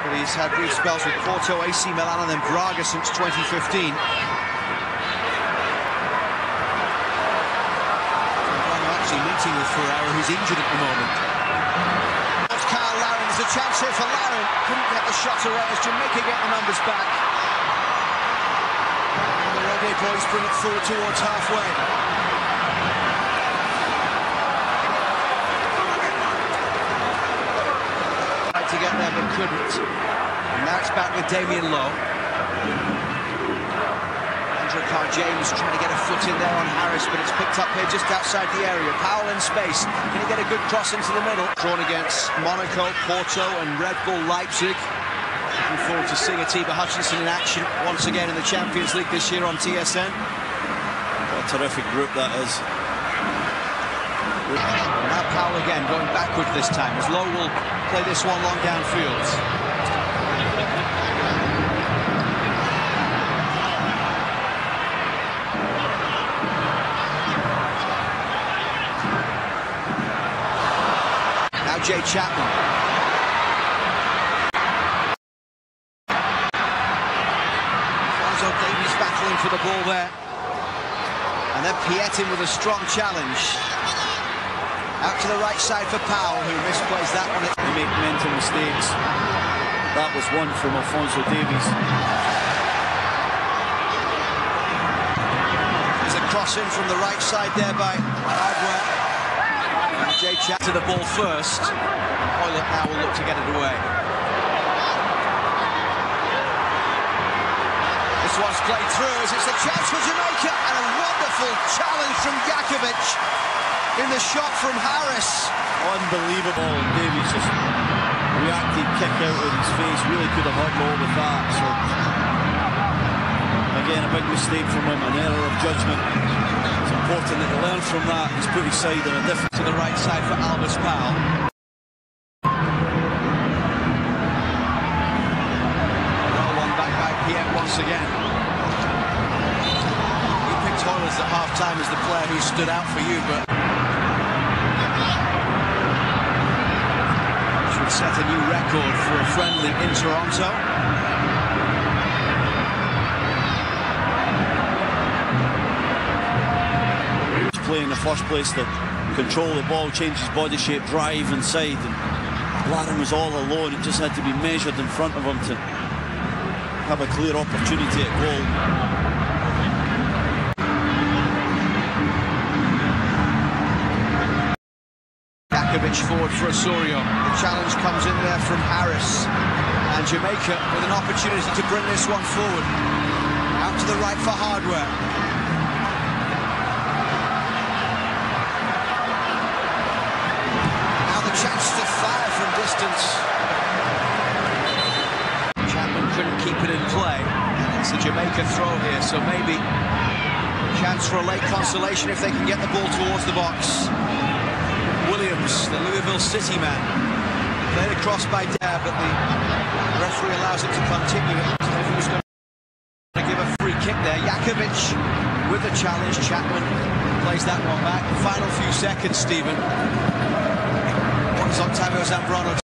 but he's had brief spells with Porto, AC Milan and then Braga since 2015. Actually meeting with Ferreira, who's injured at the moment. Kyle Larin, there's a chance here for Larin. Couldn't get the shot away as Jamaica get the numbers back. And the Reggae boys bring it forward towards halfway. To get there but couldn't, and now it's back with Damien Lowe. Andrew Carr-James trying to get a foot in there on Harris, but it's picked up here just outside the area. Powell in space, can he get a good cross into the middle? Drawn against Monaco, Porto and Red Bull Leipzig. Looking forward to seeing Atiba Hutchinson in action once again in the Champions League this year on TSN. What a terrific group that is. Now Powell again going backward this time as Lowe will play this one long downfield. Now Jay Chapman. Alfonso Davies battling for the ball there. And then Piet in with a strong challenge. Out to the right side for Powell, who misplays that one. They make mental mistakes. That was one from Alfonso Davies. There's a cross in from the right side there by Hardware. And Jay Chat to the ball first. Hoylett now will look to get it away. This one's played through as it's a chance for Jamaica, and a wonderful challenge from Jakovic. In the shot from Harris. Unbelievable. And Davies just reacted, kick out with his face. Really could have hurt Lowe with that. So, again, a big mistake from him, an error of judgment. It's important that he learns from that. He's put his side in a different... To the right side for Albus Powell. Another one back by Piet once again. You picked Hoylett at half-time as the player who stood out for you, but... set a new record for a friendly in Toronto. He was playing in the first place to control the ball, change his body shape, drive inside, and Larin was all alone. It just had to be measured in front of him to have a clear opportunity at goal. Forward for Osorio. The challenge comes in there from Harris, and Jamaica with an opportunity to bring this one forward. Out to the right for Hardware. Now the chance to fire from distance. Chapman couldn't keep it in play, and it's a Jamaica throw here, so maybe a chance for a late consolation if they can get the ball towards the box. Williams, the Louisville City man, played across by Dare, but the referee allows it to continue. If he was going to give a free kick there, Jakovic with the challenge. Chapman plays that one back. Final few seconds, Stephen. Once Octavio Zambrano